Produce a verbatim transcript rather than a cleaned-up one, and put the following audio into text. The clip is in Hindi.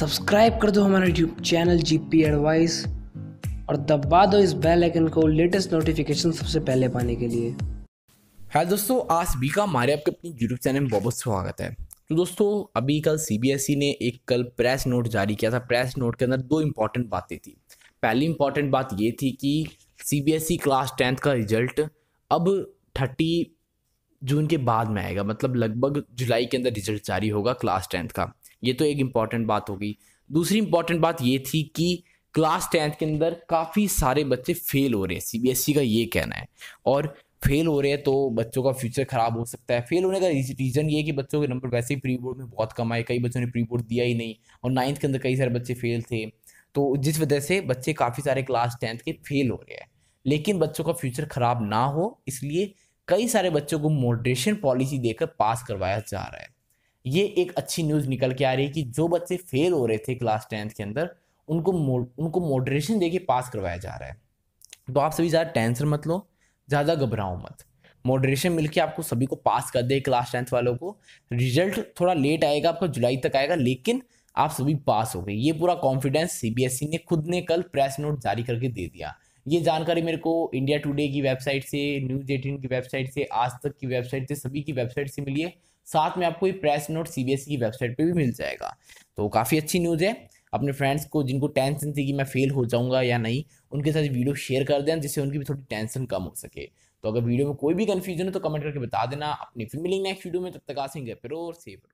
सब्सक्राइब कर दो हमारा यूट्यूब चैनल जीपी एडवाइस और दबा दो इस बेल आइकन को लेटेस्ट नोटिफिकेशन सबसे पहले पाने के लिए। हाय दोस्तों, आज सभी का हमारे आपके अपने यूट्यूब चैनल में बहुत बहुत स्वागत है। तो दोस्तों, अभी कल सीबीएसई ने एक कल प्रेस नोट जारी किया था। प्रेस नोट के अंदर दो इंपॉर्टेंट बातें थी। पहली इंपॉर्टेंट बात ये थी कि सीबीएसई क्लास टेंथ का रिजल्ट अब थर्टी जून के बाद में आएगा, मतलब लगभग जुलाई के अंदर रिजल्ट जारी होगा क्लास टेंथ का। ये तो एक इम्पॉर्टेंट बात होगी। दूसरी इम्पॉर्टेंट बात ये थी कि क्लास टेंथ के अंदर काफ़ी सारे बच्चे फेल हो रहे हैं, सीबीएसई का ये कहना है। और फेल हो रहे हैं तो बच्चों का फ्यूचर खराब हो सकता है। फेल होने का रीज़न ये है कि बच्चों के नंबर वैसे ही प्री बोर्ड में बहुत कम आए, कई बच्चों ने प्री बोर्ड दिया ही नहीं, और नाइन्थ के अंदर कई सारे बच्चे फेल थे। तो जिस वजह से बच्चे काफ़ी सारे क्लास टेंथ के फेल हो रहे हैं। लेकिन बच्चों का फ्यूचर खराब ना हो इसलिए कई सारे बच्चों को मॉडरेशन पॉलिसी देकर पास करवाया जा रहा है। ये एक अच्छी न्यूज़ निकल के आ रही है कि जो बच्चे फेल हो रहे थे क्लास टेंथ के अंदर उनको उनको मॉडरेशन देके पास करवाया जा रहा है। तो आप सभी ज़्यादा टेंशन मत लो, ज़्यादा घबराओ मत। मॉडरेशन मिलके आपको सभी को पास कर दे। क्लास टेंथ वालों को रिजल्ट थोड़ा लेट आएगा, आपका जुलाई तक आएगा, लेकिन आप सभी पास हो गए। ये पूरा कॉन्फिडेंस सीबीएसई ने खुद ने कल प्रेस नोट जारी करके दे दिया। ये जानकारी मेरे को इंडिया टुडे की वेबसाइट से, न्यूज़ एटीन की वेबसाइट से, आज तक की वेबसाइट से, सभी की वेबसाइट से मिली है। साथ में आपको ये प्रेस नोट सीबीएसई की वेबसाइट पे भी मिल जाएगा। तो काफ़ी अच्छी न्यूज़ है। अपने फ्रेंड्स को जिनको टेंशन थी कि मैं फेल हो जाऊंगा या नहीं, उनके साथ वीडियो शेयर कर दें जिससे उनकी भी थोड़ी टेंशन कम हो सके। तो अगर वीडियो में कोई भी कंफ्यूजन है तो कमेंट करके बता देना। अपनी फिर मिलेंगे नेक्स्ट वीडियो में, तब तक आसेंगे फिर और सेफ।